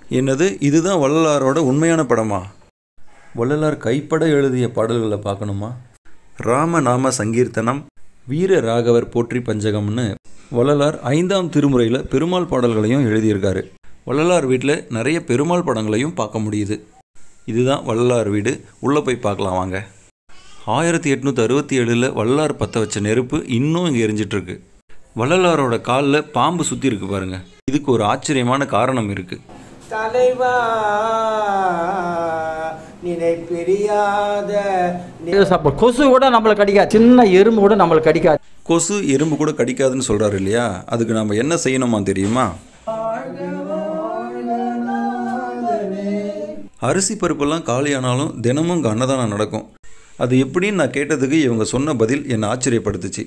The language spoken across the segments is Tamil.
என்னது, இதுதான் வள்ளலாரோட உண்மையான படமா? வள்ளலார் கைப்பட எழுதிய பாடல்களை பார்க்கணுமா? ராமநாம சங்கீர்த்தனம், வீர ராகவர் போற்றி பஞ்சகம்னு வள்ளலார் 5ஆம் திருமுறையில் பெருமாள் பாடல்களையும் எழுதியிருக்காரு. வள்ளலார் வீட்டில் நிறைய பெருமாள் படங்களையும் பார்க்க முடியுது. இதுதான் வள்ளலார் வீடு. உள்ளே போய் பார்க்கலாம் வாங்க. 1867 வள்ளலார் பற்ற வச்ச நெருப்பு இன்னும் இங்கே எரிஞ்சிட்ருக்கு. வள்ளலாரோட காலில் பாம்பு சுற்றி இருக்கு பாருங்க. இதுக்கு ஒரு ஆச்சரியமான காரணம் இருக்குது. தலைவா நினை பிரியாத கொசு கூட நம்மளை கடிக்காது, சின்ன எறும்பு கூட நம்மளை கடிக்காது. கொசு எறும்பு கூட கடிக்காதுன்னு சொல்கிறாரு இல்லையா? அதுக்கு நம்ம என்ன செய்யணுமா தெரியுமா? அரிசி பருப்பெல்லாம் காலியானாலும் தினமும் இங்கே அன்னதானம் நடக்கும். அது எப்படின்னு நான் கேட்டதுக்கு இவங்க சொன்ன பதில் என்னை ஆச்சரியப்படுத்துச்சு.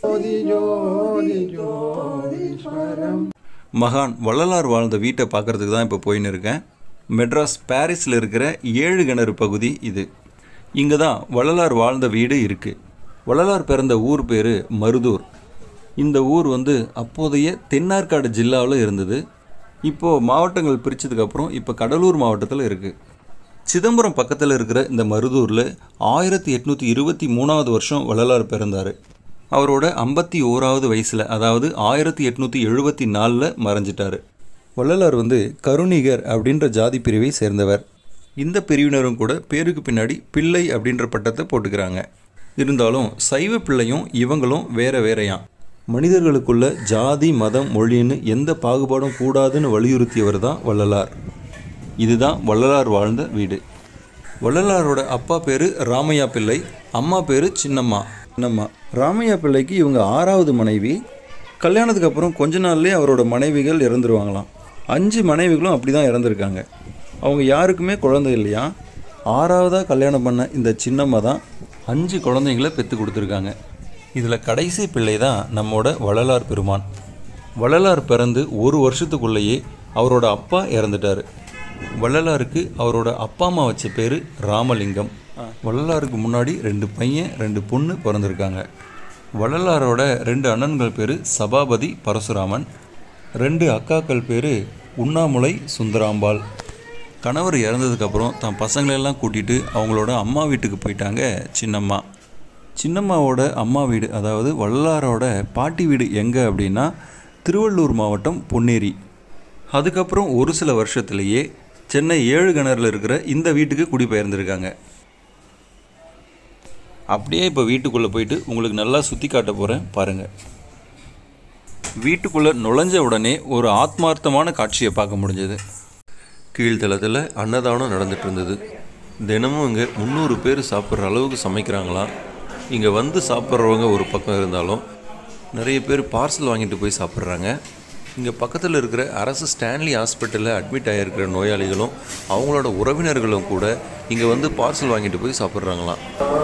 மகான் வள்ளலார் வாழ்ந்த வீட்டை பார்க்குறதுக்கு தான் இப்போ போயின்னு இருக்கேன். மெட்ராஸ் பாரிஸில் இருக்கிற 7 கிணறு பகுதி இது. இங்கே தான் வள்ளலார் வாழ்ந்த வீடு இருக்குது. வள்ளலார் பிறந்த ஊர் பேர் மருதூர். இந்த ஊர் அப்போதைய தென்னார்காடு ஜில்லாவில் இருந்தது. இப்போது மாவட்டங்கள் பிரித்ததுக்கப்புறம் இப்போ கடலூர் மாவட்டத்தில் இருக்குது. சிதம்பரம் பக்கத்தில் இருக்கிற இந்த மருதூரில் 1823ஆவது வருஷம் வள்ளலார் பிறந்தார். அவரோட 51ஆவது வயசில், அதாவது 1874 மறைஞ்சிட்டார். வள்ளலார் கருணிகர் அப்படின்ற ஜாதி பிரிவை சேர்ந்தவர். இந்த பிரிவினரும் கூட பேருக்கு பின்னாடி பிள்ளை அப்படின்ற பட்டத்தை போட்டுக்கிறாங்க. இருந்தாலும் சைவ பிள்ளையும் இவங்களும் வேற வேறையாம். மனிதர்களுக்குள்ள ஜாதி மதம் மொழின்னு எந்த பாகுபாடும் கூடாதுன்னு வலியுறுத்தியவர் தான் வள்ளலார். இதுதான் வள்ளலார் வாழ்ந்த வீடு. வள்ளலாரோட அப்பா பேர் ராமையா பிள்ளை, அம்மா பேர் சின்னம்மா. ராமையா பிள்ளைக்கு இவங்க 6வது மனைவி. கல்யாணத்துக்கு அப்புறம் கொஞ்ச நாள்லேயே அவரோட மனைவிகள் இறந்துருவாங்களாம். 5 மனைவிகளும் அப்படி தான் இறந்துருக்காங்க. அவங்க யாருக்குமே குழந்தை இல்லையா. 6வதாக கல்யாணம் பண்ண இந்த சின்னம்மா தான் 5 குழந்தைங்களை பெற்று கொடுத்துருக்காங்க. இதில் கடைசி பிள்ளை தான் நம்மோட வள்ளலார் பெருமான். வள்ளலார் பிறந்து 1 வருஷத்துக்குள்ளேயே அவரோட அப்பா இறந்துட்டார். வள்ளலாருக்கு அவரோட அப்பா அம்மா வச்ச பேர் ராமலிங்கம். வள்ளலாருக்கு முன்னாடி 2 பையன் 2 பொண்ணு பிறந்திருக்காங்க. வள்ளலாரோட 2 அண்ணன்கள் பேர் சபாபதி பரசுராமன், 2 அக்காக்கள் பேர் உண்ணாமுலை சுந்தராம்பாள். கணவர் இறந்ததுக்கப்புறம் தான் பசங்களெல்லாம் கூட்டிகிட்டு அவங்களோட அம்மா வீட்டுக்கு போயிட்டாங்க சின்னம்மா. சின்னம்மாவோட அம்மா வீடு, அதாவது வள்ளலாரோட பாட்டி வீடு எங்கே அப்படின்னா திருவள்ளூர் மாவட்டம் பொன்னேரி. அதுக்கப்புறம் ஒரு சில வருஷத்துலேயே சென்னை 7 கிணறுல இருக்கிற இந்த வீட்டுக்கு குடிபெயர்ந்துருக்காங்க. அப்படியே இப்போ வீட்டுக்குள்ளே போயிட்டு உங்களுக்கு நல்லா சுற்றி காட்ட போகிறேன் பாருங்கள். வீட்டுக்குள்ளே நுழைஞ்ச உடனே ஒரு ஆத்மார்த்தமான காட்சியை பார்க்க முடிஞ்சது. கீழ்த்தளத்தில் அன்னதானம் நடந்துட்டு இருந்தது. தினமும் இங்கே 300 பேர் சாப்பிட்ற அளவுக்கு சமைக்கிறாங்களாம். இங்கே சாப்பிட்றவங்க ஒரு பக்கம் இருந்தாலும் நிறைய பேர் பார்சல் வாங்கிட்டு போய் சாப்பிட்றாங்க. இங்கே பக்கத்தில் இருக்கிற அரசு ஸ்டான்லி ஹாஸ்பிட்டலில் அட்மிட் ஆகிருக்கிற நோயாளிகளும் அவங்களோட உறவினர்களும் கூட இங்கே பார்சல் வாங்கிட்டு போய் சாப்பிட்றாங்களாம்.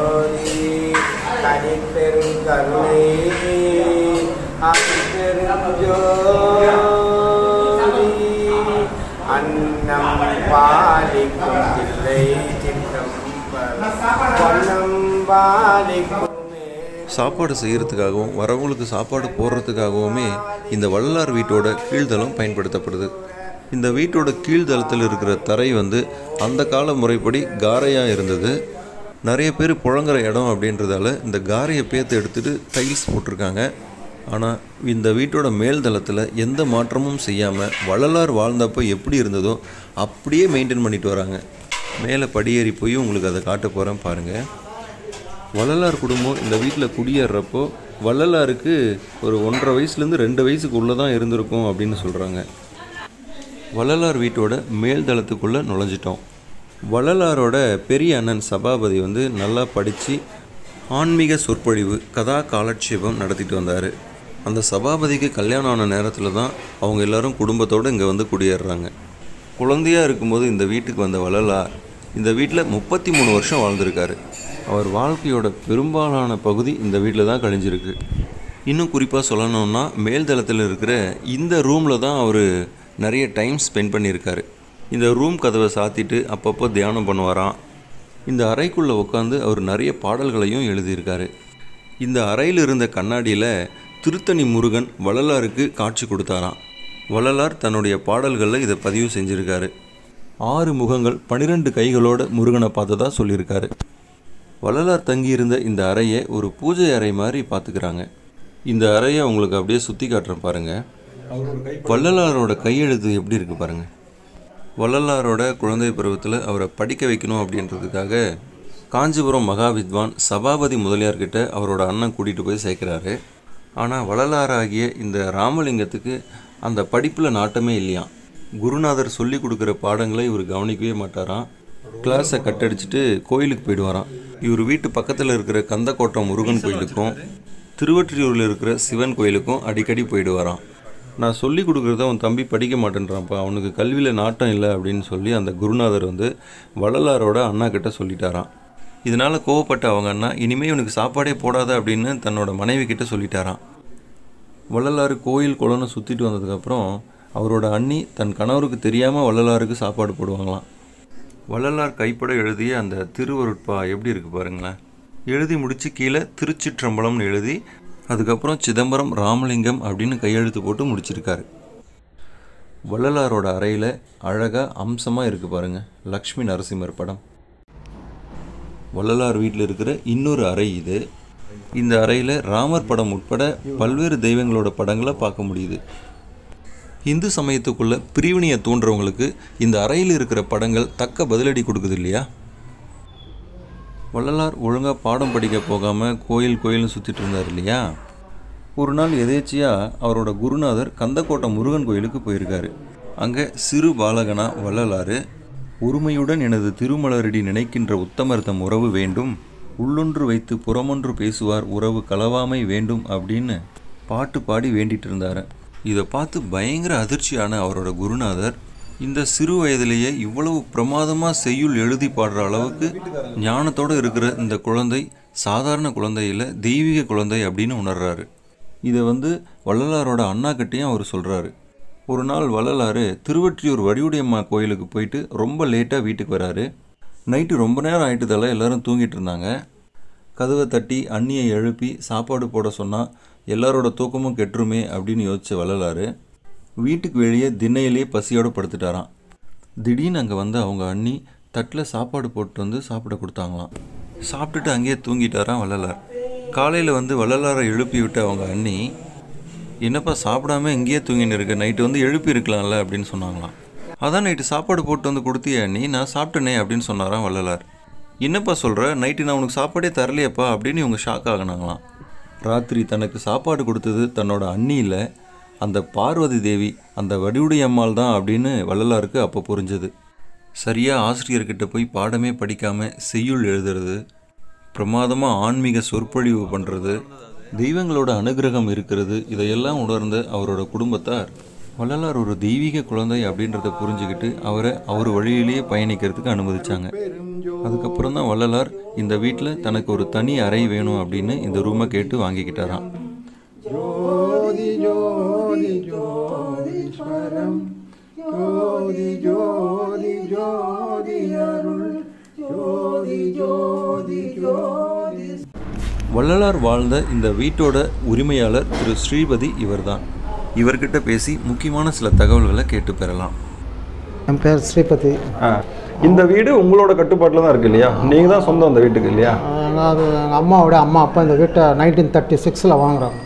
சாப்பாடு செய்கிறதுக்காகவும் வரவங்களுக்கு சாப்பாடு போடுறதுக்காகவுமே இந்த வள்ளலார் வீட்டோட கீழ்தளம் பயன்படுத்தப்படுது. இந்த வீட்டோட கீழ்தளத்தில் இருக்கிற தரை அந்த கால முறைப்படி காரையாக இருந்தது. நிறைய பேர் புழங்குற இடம் அப்படின்றதால இந்த காரையை பேர்த்து எடுத்துகிட்டு டைல்ஸ் போட்டிருக்காங்க. ஆனால் இந்த வீட்டோட மேல் தளத்தில் எந்த மாற்றமும் செய்யாமல் வள்ளலார் வாழ்ந்தப்போ எப்படி இருந்ததோ அப்படியே மெயின்டைன் பண்ணிட்டு வராங்க. மேலே படியேறி போய் உங்களுக்கு அதை காட்ட போகிறேன் பாருங்கள். வள்ளலார் குடும்பம் இந்த வீட்டில் குடியேறப்போ வள்ளலாருக்கு ஒரு 1.5 வயசுலேருந்து 2 வயசுக்கு உள்ளே தான் இருந்திருக்கும் அப்படின்னு சொல்கிறாங்க. வள்ளலார் வீட்டோட மேல் தளத்துக்குள்ளே நுழைஞ்சிட்டோம். வள்ளலாரோட பெரிய அண்ணன் சபாபதி நல்லா படித்து ஆன்மீக சொற்பொழிவு கதா காலட்சேபம் நடத்திட்டு வந்தார். அந்த சபாபதிக்கு கல்யாணம் ஆன நேரத்தில் தான் அவங்க எல்லோரும் குடும்பத்தோடு இங்கே குடியேறுறாங்க. குழந்தையாக இருக்கும்போது இந்த வீட்டுக்கு வந்த வள்ளலார் இந்த வீட்டில் 33 வருஷம் வாழ்ந்திருக்காரு. அவர் வாழ்க்கையோட பெரும்பாலான பகுதி இந்த வீட்டில் தான் கழிஞ்சிருக்கு. இன்னும் குறிப்பாக சொல்லணும்னா மேல்தளத்தில் இருக்கிற இந்த ரூமில் தான் அவர் நிறைய டைம் ஸ்பெண்ட் பண்ணியிருக்காரு. இந்த ரூம் கதவை சாத்திட்டு அப்பப்போ தியானம் பண்ணுவாராம். இந்த அறைக்குள்ளே உட்காந்து அவர் நிறைய பாடல்களையும் எழுதியிருக்காரு. இந்த அறையில் இருந்த கண்ணாடியில் திருத்தணி முருகன் வள்ளலாருக்கு காட்சி கொடுத்தாராம். வள்ளலார் தன்னுடைய பாடல்களில் இதை பதிவு செஞ்சுருக்காரு. 6 முகங்கள் 12 கைகளோட முருகனை பார்த்ததா சொல்லியிருக்காரு. வள்ளலார் தங்கியிருந்த இந்த அறையை ஒரு பூஜை அறை மாதிரி பார்த்துக்கிறாங்க. இந்த அறையை உங்களுக்கு அப்படியே சுற்றி காட்டுறேன் பாருங்கள். வள்ளலாரோட கையெழுத்து எப்படி இருக்குது பாருங்கள். வள்ளலாரோட குழந்தை பருவத்தில் அவரை படிக்க வைக்கணும் அப்படின்றதுக்காக காஞ்சிபுரம் மகாவித்வான் சபாபதி முதலியார்கிட்ட அவரோட அண்ணன் கூட்டிகிட்டு போய் சேர்க்குறாரு. ஆனால் வள்ளலாராகிய இந்த ராமலிங்கத்துக்கு அந்த படிப்பில் நாட்டமே இல்லையாம். குருநாதர் சொல்லி கொடுக்குற பாடங்களை இவர் கவனிக்கவே மாட்டாராம். கிளாஸை கட்டடிச்சிட்டு கோயிலுக்கு போயிடுவாராம். இவர் வீட்டு பக்கத்தில் இருக்கிற கந்தக்கோட்டை முருகன் கோயிலுக்கும் திருவொற்றியூரில் இருக்கிற சிவன் கோயிலுக்கும் அடிக்கடி போயிடுவாராம். நான் சொல்லி கொடுக்குறத அவன் தம்பி படிக்க மாட்டேன்றான்ப்பா, அவனுக்கு கல்வியில் நாட்டம் இல்லை அப்படின்னு சொல்லி அந்த குருநாதர் வள்ளலாரோட அண்ணா கிட்ட சொல்லிட்டாராம். இதனால் கோவப்பட்ட அவங்க அண்ணா இனிமேல் இவனுக்கு சாப்பாடே போடாத அப்படின்னு தன்னோட மனைவி கிட்ட சொல்லிட்டாராம். வள்ளலார் கோயில் குளம்னு சுற்றிட்டு வந்ததுக்கப்புறம் அவரோட அண்ணி தன் கணவருக்கு தெரியாமல் வள்ளலாருக்கு சாப்பாடு போடுவாங்களாம். வள்ளலார் கைப்பட எழுதிய அந்த திருவருட்பா எப்படி இருக்குது பாருங்களேன். எழுதி முடித்து கீழே திருச்சிற்றம்பலம்னு எழுதி அதுக்கப்புறம் சிதம்பரம் ராமலிங்கம் அப்படின்னு கையெழுத்து போட்டு முடிச்சிருக்காரு. வள்ளலாரோட அறையில் அழகாக அம்சமாக இருக்குது பாருங்கள், லக்ஷ்மி நரசிம்மர் படம். வள்ளலார் வீட்டில் இருக்கிற இன்னொரு அறை இது. இந்த அறையில் ராமர் படம் உட்பட பல்வேறு தெய்வங்களோட படங்களை பார்க்க முடியுது. இந்து சமயத்துக்குள்ள பிரிவினையை தூண்டுறவங்களுக்கு இந்த அறையில் இருக்கிற படங்கள் தக்க பதிலடி கொடுக்குது இல்லையா. வள்ளலார் ஒழுங்காக பாடம் படிக்க போகாமல் கோயில்னு சுற்றிட்டு இருந்தார் இல்லையா. ஒரு நாள் எதேச்சியாக அவரோட குருநாதர் கந்தக்கோட்டை முருகன் கோயிலுக்கு போயிருக்காரு. அங்கே சிறு பாலகனா வள்ளலார் உரிமையுடன் எனது திருமலரடி நினைக்கின்ற உத்தமர்த்தம் உறவு வேண்டும், உள்ளொன்று வைத்து புறமொன்று பேசுவார் உறவு களவாமை வேண்டும் அப்படின்னு பாட்டு பாடி வேண்டிட்டு இருந்தார். இதை பார்த்து பயங்கர அதிர்ச்சியான அவரோட குருநாதர் இந்த சிறு வயதிலேயே இவ்வளவு பிரமாதமாக செய்யுள் எழுதி பாடுற அளவுக்கு ஞானத்தோடு இருக்கிற இந்த குழந்தை சாதாரண குழந்தை இல்லை, தெய்வீக குழந்தை அப்படின்னு உணர்றாரு. இதை வள்ளலாரோட அண்ணாக்கிட்டையும் அவர் சொல்கிறாரு. ஒரு நாள் வள்ளலார் திருவொற்றியூர் வடிவுடையம்மா கோயிலுக்கு போயிட்டு ரொம்ப லேட்டாக வீட்டுக்கு வராரு. நைட்டு ரொம்ப நேரம் ஆகிட்டதால எல்லோரும் தூங்கிட்டு இருந்தாங்க. கதவை தட்டி அண்ணியை எழுப்பி சாப்பாடு போட சொன்னால் எல்லாரோட தூக்கமும் கெட்டுருமே அப்படின்னு யோசிச்ச வள்ளலார் வீட்டுக்கு வெளியே திண்ணையிலே பசியோடு படுத்துட்டாராம். திடீர்னு அங்கே அவங்க அண்ணி தட்டில் சாப்பாடு போட்டு சாப்பிட கொடுத்தாங்களாம். சாப்பிட்டுட்டு அங்கேயே தூங்கிட்டாராம் வள்ளலார். காலையில் வள்ளலாரை எழுப்பி விட்ட அவங்க அண்ணி, என்னப்பா சாப்பிடாம இங்கேயே தூங்கின்னு இருக்க, நைட்டு எழுப்பி இருக்கலாம்ல அப்படின்னு சொன்னாங்களாம். அதான் நைட்டு சாப்பாடு போட்டு கொடுத்திய அண்ணி, நான் சாப்பிட்டேனே அப்படின்னு சொன்னாராம் வள்ளலார். என்னப்பா சொல்கிற, நைட்டு நான் உனக்கு சாப்பாடே தரலையப்பா அப்படின்னு இவங்க ஷாக் ஆகினாங்களாம். ராத்திரி தனக்கு சாப்பாடு கொடுத்தது தன்னோட அண்ணியில் அந்த பார்வதி தேவி, அந்த வடிவுடையம்மாள் தான் அப்படின்னு வள்ளலாருக்கு அப்போ புரிஞ்சது. சரியாக ஆசிரியர்கிட்ட போய் பாடமே படிக்காமல் செய்யுள் எழுதுறது, பிரமாதமாக ஆன்மீக சொற்பொழிவு பண்ணுறது, தெய்வங்களோட அனுகிரகம் இருக்கிறது, இதையெல்லாம் உணர்ந்த அவரோட குடும்பத்தார் வள்ளலார் ஒரு தெய்வீக குழந்தை அப்படின்றத புரிஞ்சுக்கிட்டு அவரை அவர் வழியிலேயே பயணிக்கிறதுக்கு அனுமதிச்சாங்க. அதுக்கப்புறம் தான் வள்ளலார் இந்த வீட்டில் தனக்கு ஒரு தனி அறை வேணும் அப்படின்னு இந்த ரூமை கேட்டு வாங்கிக்கிட்டாராம். ஜோதி ஜோதி ஜோதீஸ்வரம் ஜோதி ஜோதி ஜோதி அருள் ஜோதி ஜோதி ஜோதி. வள்ளலார் வாழ்ந்த இந்த வீட்டோட உரிமையாளர் திரு ஸ்ரீபதி இவர்தான். இவர்கிட்ட பேசி முக்கியமான சில தகவல்களை கேட்டு பெறலாம். என் பேர் ஸ்ரீபதி. இந்த வீடு உங்களோட கட்டுப்பாட்டில் தான் இருக்குது இல்லையா? நீங்கள் தான் சொந்தம் அந்த வீட்டுக்கு இல்லையா? அதாவது எங்கள் அம்மாவோட அம்மா அப்பா இந்த வீட்டை 1936 வாங்குறாங்க.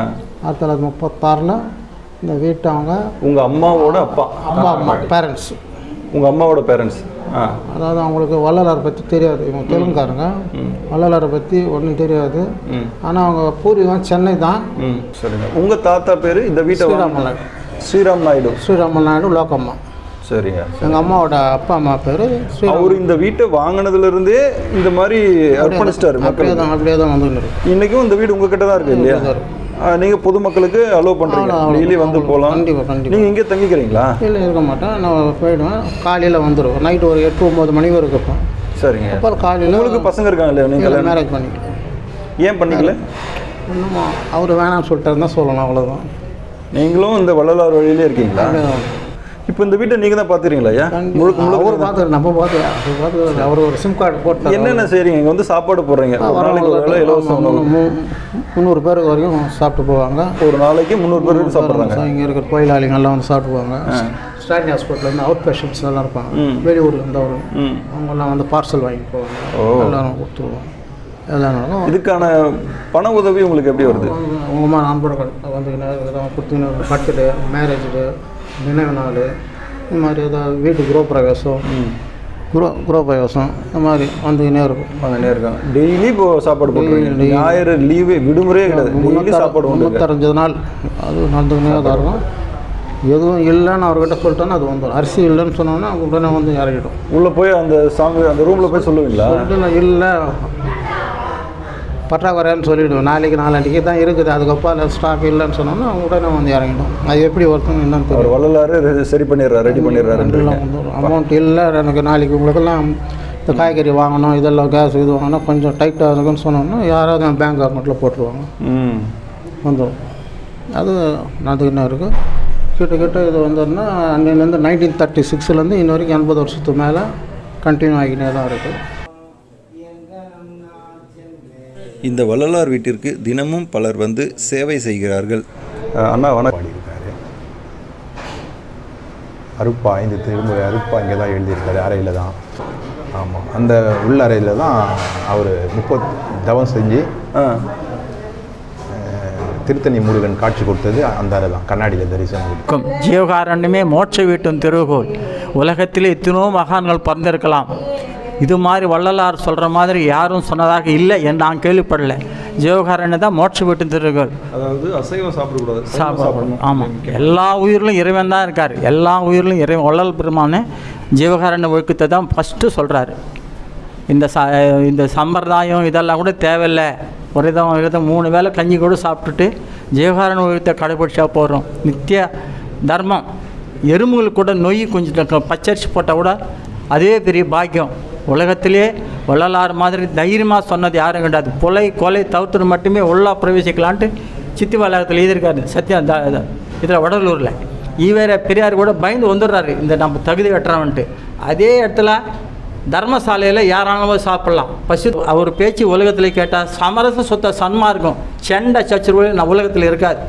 1936 இந்த வீட்டை அவங்க உங்கள் அம்மாவோட அம்மா பேரண்ட்ஸ், உங்கள் அம்மாவோட பேரண்ட்ஸ். அதாவது அவங்களுக்கு வள்ளலாரை பற்றி தெரியாது. இவங்க தெலுங்குக்காரங்க, வள்ளலாரை பற்றி ஒன்றும் தெரியாது. ஆனால் அவங்க பூர்வீகம் சென்னை தான். சரிங்க. உங்கள் தாத்தா பேர் இந்த வீட்டை ஸ்ரீராம் நாயுடு லோக்கம்மா. சரிங்க. எங்கள் அம்மாவோட அப்பா அம்மா பேர் அவர் இந்த வீட்டை வாங்கினதுலேருந்தே இந்த மாதிரி அர்ப்பணிச்சிட்டாரு மக்கள். அப்படியே தான் வந்துருக்கு. இன்றைக்கும் இந்த வீடு உங்ககிட்ட தான் இருக்குது இல்லையா? நீங்கள் பொதுமக்களுக்கு அலோவ் பண்ணுறீங்க, டெய்லி போகலாம். கண்டிப்பாக. நீங்கள் இங்கே தங்கிக்கிறீங்களா? இல்லை, இருக்க மாட்டேன். நான் போயிடுவேன். காலையில் வந்துடுவேன். நைட்டு ஒரு 8-9 மணி வரைக்கும் இருப்பேன். சரிங்க. அப்புறம் காலையில் உங்களுக்கு பசங்க இருக்காங்க இல்லையா? நீங்கள் மேரேஜ் பண்ணிக்கலாம். ஏன் பண்ணிக்கல? இன்னும் அவர் வேணாம்னு சொல்லிட்டாருன்னு தான் சொல்லணும், அவ்வளோதான். நீங்களும் இந்த வள்ளலார் வழியிலே இருக்கீங்களா? இப்போ இந்த வீட்டை நீங்கள் தான் பார்த்துறீங்களா? ஐயா அவர் பார்த்துரு, நம்ம பார்த்து அவர் ஒரு சிம் கார்டு போட்டு என்னென்ன செய்கிறீங்க? இங்கே சாப்பாடு போடுறீங்க, ஒரு நாளைக்கு ஒரு வேளை இலவசம் 300 பேருக்கு வரைக்கும் சாப்பிட்டு போவாங்க. ஒரு நாளைக்கு 300 பேருக்கு சாப்பிட்றாங்க. இங்கே இருக்கிற கோயிலாளிங்கெல்லாம் சாப்பிட்டு போவாங்க. ஸ்டாலினி ஹாஸ்பிட்டலேருந்து அவுட் பேஷண்ட்ஸ் எல்லாம் இருப்பாங்க, வெளியூர்லேருந்து வரும், அவங்கெல்லாம் வந்து பார்சல் வாங்கி போவாங்க, எல்லோரும் கொடுத்துருவோம். எல்லாம் இதுக்கான பண உதவி உங்களுக்கு எப்படி வருது? உங்கள் மாதிரி நண்பர்கள் வந்து கொடுத்தீங்கன்னா பர்த்டே, மேரேஜு, நினைவு நாள், இந்த மாதிரி ஏதாவது வீட்டு குரோப்பிரவேசம், குரோப்பிரவேசம் இந்த மாதிரி வந்துக்கினே இருக்கும். டெய்லி இப்போ சாப்பாடு போட்டுருவீங்க? ஞாயிறு லீவு விடுமுறையே கிடையாது, டெய்லி சாப்பாடு 365 நாள் அது நடந்துக்கினே தான் இருக்கும். எதுவும் இல்லைன்னு அவர்கிட்ட சொல்லிட்டோன்னா அது வந்துடும். அரிசி இல்லைன்னு சொன்னோன்னா உடனே வந்து இறங்கிடும். உள்ளே போய் அந்த சாமி அந்த ரூமில் போய் சொல்லுவீங்களா? இல்லை பற்றாக்குறைன்னு சொல்லிவிடுவேன், நாளைக்கு நாளன்றைக்கி தான் இருக்குது, அதுக்கப்புறம் ஸ்டாக் இல்லைன்னு சொன்னோன்னா உடனே வந்து இறங்கிடும். அது எப்படி ஒருத்தங்க என்னன்னு தெரியும். வள்ளலாறு சரி பண்ணிடுறாரு, ரெடி பண்ணிடுறாரு. அமௌண்ட் இல்லை எனக்கு நாளைக்கு உங்களுக்கெல்லாம் இந்த காய்கறி வாங்கணும், இதெல்லாம் கேஸ் இது வாங்கணும், கொஞ்சம் டைட்டாக இருக்குன்னு சொன்னோன்னா யாராவது என் பேங்க் அக்கௌண்ட்டில் போட்டுருவாங்க, வந்துடும். அது நடந்துக்கிட்டே இருக்குது. கிட்ட இது வந்துன்னா அன்னிலேருந்து 1936 இன்ன வரைக்கும் 80 வருஷத்துக்கு மேலே கண்டினியூ ஆகினே தான் இருக்குது. இந்த வள்ளலார் வீட்டிற்கு தினமும் பலர் வந்து சேவை செய்கிறார்கள். அண்ணா வணக்கம். பாடியிருக்காரு. அருப்பா 5 திருமுறை அருப்பா இங்கே தான் எழுதியிருக்காரு, அறையில் தான். ஆமாம், அந்த உள்ள அறையில் தான் அவர் 30 தவம் செஞ்சு திருத்தணி முருகன் காட்சி கொடுத்தது அந்த அறை தான், கண்ணாடியில் தரிசனம். ஜீவகாரண்யமே மோட்ச வீட்டும் திருகோள். உலகத்தில் எத்தனோ மகான்கள் பிறந்திருக்கலாம், இது மாதிரி வள்ளலார் சொல்கிற மாதிரி யாரும் சொன்னதாக இல்லை என்று நான் கேள்விப்படலை. ஜீவகாரண்யம் தான் மோட்ச வீட்டும் திருகோள். அதாவது அசைவம் சாப்பிடக்கூடாது, சாப்பிடணும். ஆமாம், எல்லா உயிரிலும் இறைவன் தான் இருக்கார், எல்லா உயிரிலும் இறைவன். வள்ளல் பெருமானே ஜீவகாரண்ய ஒழுக்கத்தை தான் ஃபஸ்ட்டு சொல்கிறாரு. இந்த சம்பிரதாயம் இதெல்லாம் கூட தேவையில்லை, ஒரு விதம் 3 வேளை கஞ்சி கூட சாப்பிட்டுட்டு ஜீவகாரண்ய ஒழுக்கத்தை கடைபிடிச்சா போகிறோம். நித்திய தர்மம். எறும்புகளுக்கு கூட நொய் கொஞ்சம் பச்சரிசி போட்டால் கூட அதே பெரிய பாக்கியம். உலகத்திலே வள்ளலார் மாதிரி தைரியமாக சொன்னது யாரும் கிடையாது. கொலை தவிர்த்து மட்டுமே உள்ளா பிரவேசிக்கலான்ட்டு சித்தி வளாகத்தில் எழுதியிருக்காரு சத்யா இதில் வடலூரில். ஈவேர பெரியார் கூட பயந்து வந்துடுறாரு இந்த நம்ம தகுதி வெட்டுறவன்ட்டு. அதே இடத்துல தர்மசாலையில் யாராலும் சாப்பிட்லாம். பசு அவர் பேச்சு உலகத்தில் கேட்டால் சமரச சொத்த சன்மார்க்கம் சண்டை சச்சரவு நம்ம உலகத்தில் இருக்காது.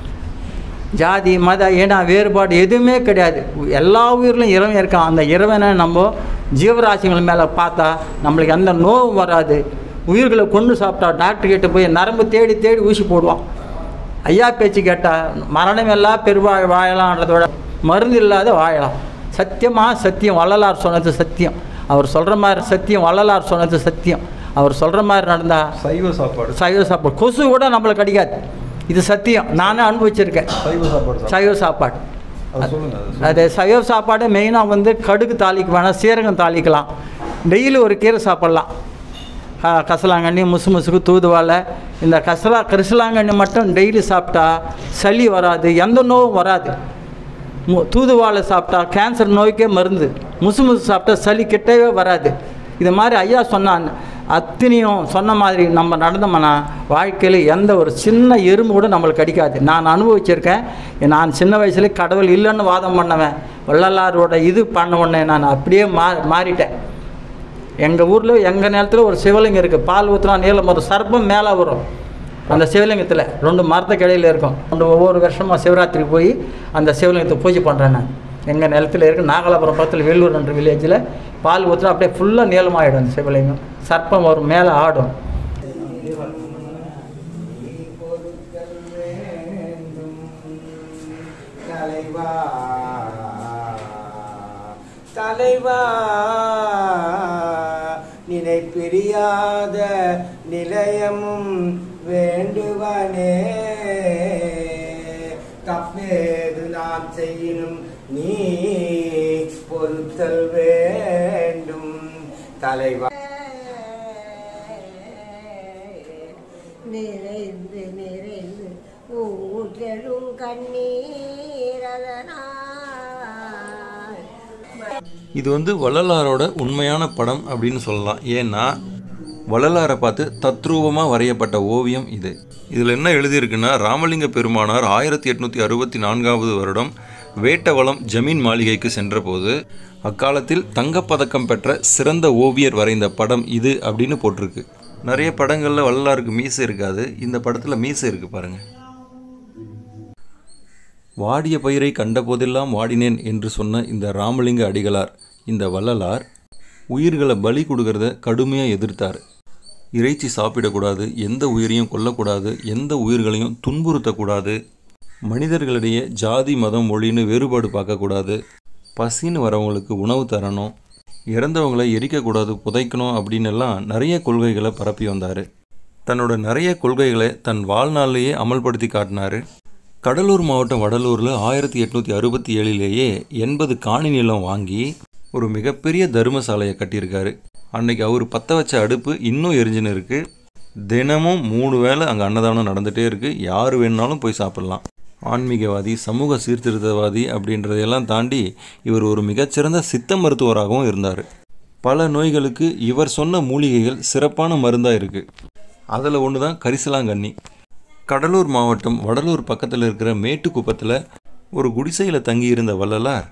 ஜாதி மத ஏன்னா வேறுபாடு எதுவுமே கிடையாது. எல்லா உயிரிலும் இறைவன் இருக்கான். அந்த இறைவனை நம்ம ஜீவராசிகள் மேலே பார்த்தா நம்மளுக்கு எந்த நோவும் வராது. உயிர்களை கொண்டு சாப்பிட்டா டாக்டர் கிட்ட போய் நரம்பு தேடி ஊசி போடுவான். ஐயா பேச்சு கேட்டால் மரணம் எல்லாம் பெருவாழ் வாழலான்றதோட மருந்து இல்லாத வாழலாம். சத்தியமாக சத்தியம், வள்ளலார் சொன்னது சத்தியம். அவர் சொல்கிற மாதிரி சத்தியம், வள்ளலார் சொன்னது சத்தியம். அவர் சொல்கிற மாதிரி நடந்தால் சைவ சாப்பாடு கொசு கூட நம்மளுக்கு கிடைக்காது. இது சத்தியம், நானே அனுபவிச்சிருக்கேன். சைவ சாப்பாடு அது சைவ சாப்பாடு மெயினாக வந்து கடுகு தாளிக்க வேணாம், சீரகம் தாளிக்கலாம். டெய்லி ஒரு கீரை சாப்பிட்லாம். கசலாங்கண்ணி, முசுக்கு, தூதுவாழை. இந்த கரிசலாங்கண்ணி மட்டும் டெய்லி சாப்பிட்டா சளி வராது, எந்த நோவும் வராது. தூதுவாழை சாப்பிட்டா கேன்சர் நோய்க்கே மருந்து. முசு சாப்பிட்டா சளி கிட்டவே வராது. இது மாதிரி ஐயா சொன்னான். அத்தனையும் சொன்ன மாதிரி நம்ம நடந்தோம்னா வாழ்க்கையில் எந்த ஒரு சின்ன எறும்பு கூட நம்மளுக்கு கடிக்காது. நான் அனுபவிச்சிருக்கேன். நான் சின்ன வயசுலேயே கடவுள் இல்லைன்னு வாதம் பண்ணவேன். வள்ளலாரோட இது பண்ண உடனே நான் அப்படியே மாறிட்டேன். எங்கள் ஊரில் எங்கள் நேரத்தில் ஒரு சிவலிங்கம் இருக்குது. பால் ஊற்றினா நீளம் ஒரு சர்ப்பம் மேலே வரும். அந்த சிவலிங்கத்தில் 2 மரத்துக்கு இடையில் இருக்கும். ஒவ்வொரு வருஷமாக சிவராத்திரி போய் அந்த சிவலிங்கத்தை பூஜை பண்ணுறேன். நான் எங்கள் நிலத்தில் இருக்குது. நாகலாபுரம் பக்கத்தில் வேலூர் என்ற வில்லேஜில் பால் ஊற்றினா அப்படியே ஃபுல்லாக நீளமாகிடும் அந்த சிவலிங்கம். சர்ப்பம் ஒரு மேலே ஆடும். தலைவா நினை பிரியாத நிலையமும் வேண்டுவனே, தப்பேது நான் செய்யினும் நீ பொறுத்தல் வேண்டும் தலைவா. நிறைந்து நிறைந்து ஊற்றலும் கண்ணீரதனால். இது வந்து வள்ளலாரோட உண்மையான படம் அப்படின்னு சொல்லலாம். ஏன்னா வள்ளலாரை பார்த்து தத்ரூபமாக வரையப்பட்ட ஓவியம் இது. இதில் என்ன எழுதியிருக்குன்னா, ராமலிங்க பெருமானார் 1864 வருடம் வேட்டவளம் ஜமீன் மாளிகைக்கு சென்றபோது அக்காலத்தில் தங்கப்பதக்கம் பெற்ற சிறந்த ஓவியர் வரைந்த படம் இது அப்படின்னு போட்டிருக்கு. நிறைய படங்களில் வள்ளலாருக்கு மீசை இருக்காது, இந்த படத்தில் மீசை இருக்குது பாருங்கள். வாடிய பயிரை கண்டபோதெல்லாம் வாடினேன் என்று சொன்ன இந்த ராமலிங்க அடிகளார், இந்த வள்ளலார் உயிர்களை பலி கொடுக்கறத கடுமையாக எதிர்த்தார். இறைச்சி சாப்பிடக்கூடாது, எந்த உயிரையும் கொல்லக்கூடாது, எந்த உயிர்களையும் துன்புறுத்தக்கூடாது, மனிதர்களிடையே ஜாதி மதம் மொழின்னு வேறுபாடு பார்க்கக்கூடாது, பசின்னு வரவங்களுக்கு உணவு தரணும், இறந்தவங்களை எரிக்கக்கூடாது, புதைக்கணும் அப்படின்னு எல்லாம் நிறைய கொள்கைகளை பரப்பி வந்தார். தன்னோட நிறைய கொள்கைகளை தன் வாழ்நாளிலேயே அமல்படுத்தி காட்டினார். கடலூர் மாவட்டம் வடலூரில் 1867 80 காணி நிலம் வாங்கி ஒரு மிகப்பெரிய தர்மசாலையை கட்டியிருக்காரு. அன்னைக்கு அவர் பற்ற வச்ச அடுப்பு இன்னும் எரிஞ்சுன்னு இருக்குது. தினமும் 3 வேளை அங்கே அன்னதானம் நடந்துகிட்டே இருக்குது. யார் வேணுனாலும் போய் சாப்பிட்லாம். ஆன்மீகவாதி, சமூக சீர்திருத்தவாதி அப்படின்றதையெல்லாம் தாண்டி இவர் ஒரு மிகச்சிறந்த சித்த மருத்துவராகவும் இருந்தார். பல நோய்களுக்கு இவர் சொன்ன மூலிகைகள் சிறப்பான மருந்தாக இருக்குது. அதில் ஒன்று தான் கரிசலாங்கண்ணி. கடலூர் மாவட்டம் வடலூர் பக்கத்தில் இருக்கிற மேட்டுக்குப்பத்தில் ஒரு குடிசையில் தங்கியிருந்த வள்ளலார்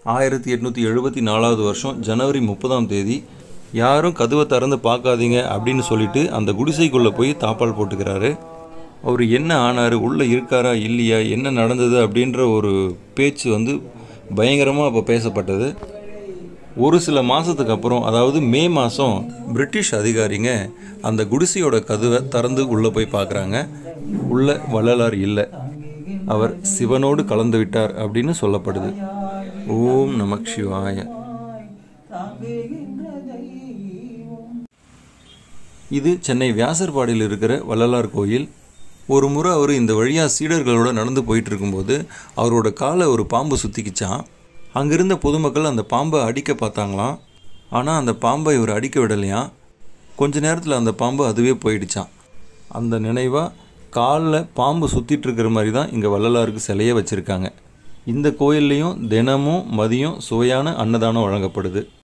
1874 வருஷம் ஜனவரி 30 யாரும் கதவை திறந்து பார்க்காதீங்க அப்படின்னு சொல்லிட்டு அந்த குடிசைக்குள்ளே போய் தாப்பால் போட்டுக்கிறாரு. அவர் என்ன ஆனார், உள்ளே இருக்காரா இல்லையா, என்ன நடந்தது அப்படின்ற ஒரு பேச்சு பயங்கரமாக அப்போ பேசப்பட்டது. ஒரு சில மாதத்துக்கு அப்புறம், அதாவது மே மாதம், பிரிட்டிஷ் அதிகாரிங்க அந்த குடிசையோட கதவை திறந்து உள்ளே போய் பார்க்குறாங்க. உள்ள வள்ளலார் இல்லை, அவர் சிவனோடு கலந்து விட்டார் அப்படின்னு சொல்லப்படுது. ஓம் நமக் சிவாய. இது சென்னை வியாசர்பாடியில் இருக்கிற வள்ளலார் கோயில். ஒரு முறை அவர் இந்த வழியாக சீடர்களோடு நடந்து போயிட்டு இருக்கும்போது அவரோட காலை ஒரு பாம்பு சுற்றிக்கிச்சான். அங்கிருந்த பொதுமக்கள் அந்த பாம்பை அடிக்க பார்த்தாங்களாம். ஆனால் அந்த பாம்பை இவர் அடிக்க விடலையாம். கொஞ்ச நேரத்தில் அந்த பாம்பு அதுவே போயிடுச்சான். அந்த நினைவாக காலில் பாம்பு சுற்றிட்டு இருக்கிற மாதிரி தான் இங்கே வள்ளலாருக்கு சிலையை வச்சுருக்காங்க. இந்த கோயில்லையும் தினமும் மதியம் சுவையான அன்னதானம் வழங்கப்படுது.